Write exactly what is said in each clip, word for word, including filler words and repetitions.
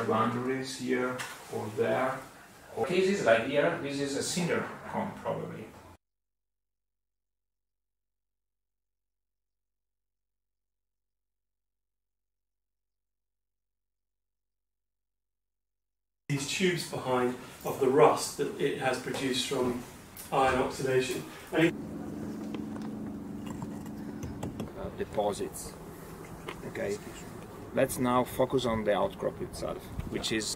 clear boundaries here or there. Or cases like here, this is a cinder cone probably. These tubes behind of the rust that it has produced from iron oxidation. And it uh, deposits. Okay. Let's now focus on the outcrop itself, which is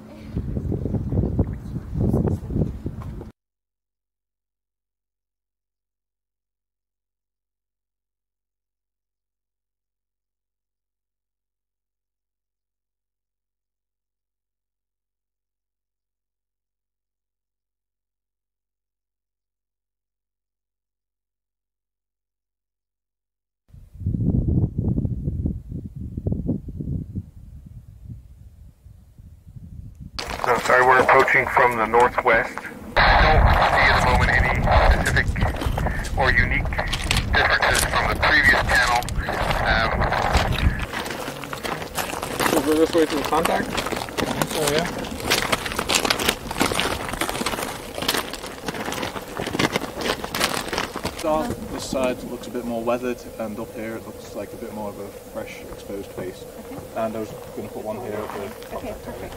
No, sorry, we're approaching from the northwest. I don't see at the moment any specific or unique differences from the previous channel. Um, we'll go this way to the contact. So yeah. This side looks a bit more weathered, and up here it looks like a bit more of a fresh, exposed face. Okay. And I was going to put one here at the top. Okay, perfect.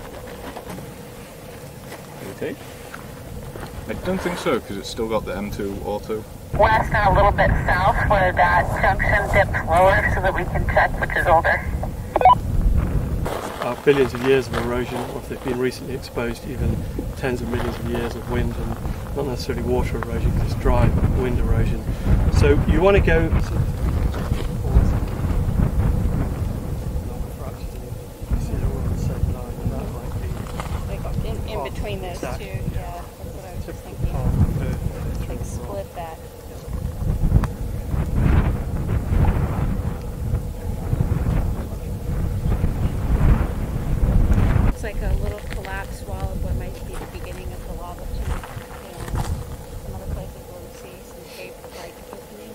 Take? I don't think so, because it's still got the M two auto. West and a little bit south where that junction dips lower so that we can check which is older. are billions of years of erosion, or if they've been recently exposed, even tens of millions of years of wind, and not necessarily water erosion because it's dry, but wind erosion. So you want to go Like in, in between those two, yeah, that's what I was just thinking. Like split that. It's like a little collapsed wall of what might be the beginning of the lava tube. And some other places where we see some cave-like opening.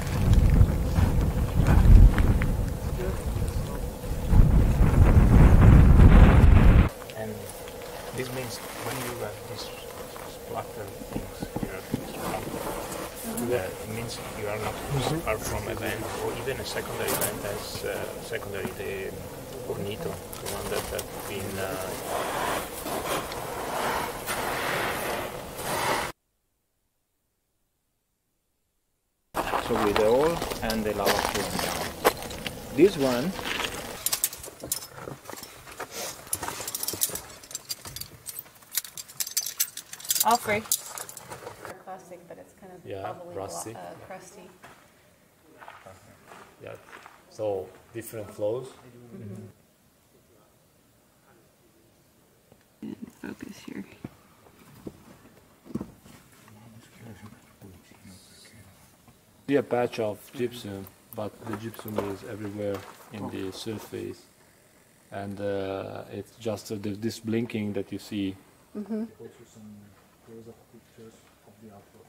And this means when you have these splatter things here, mm-hmm. that it means you are not mm-hmm. far from event, or even a secondary event as uh, secondary the Ornito, the one that have been uh, so with the ore and the lava flowing down. This one All free. Plastic, but it's kind of Yeah, bubbly, rusty. Uh, crusty. Yeah, so different flows. Mm-hmm. Focus here. See a patch of gypsum, but the gypsum is everywhere in the surface, and uh, it's just uh, the, this blinking that you see. Mm-hmm. Also some close-up pictures of the outlook.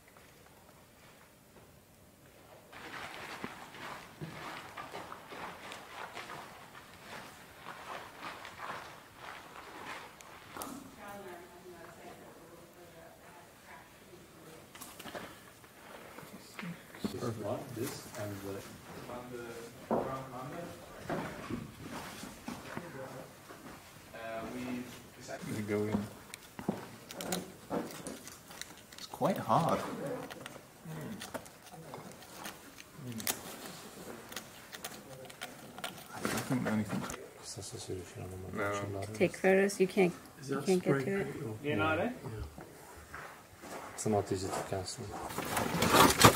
This one, this, and the we go in. It's quite hard. I don't think anything. no. Take photos. You can't. You can't get to it. you know, right? It's not easy to cancel.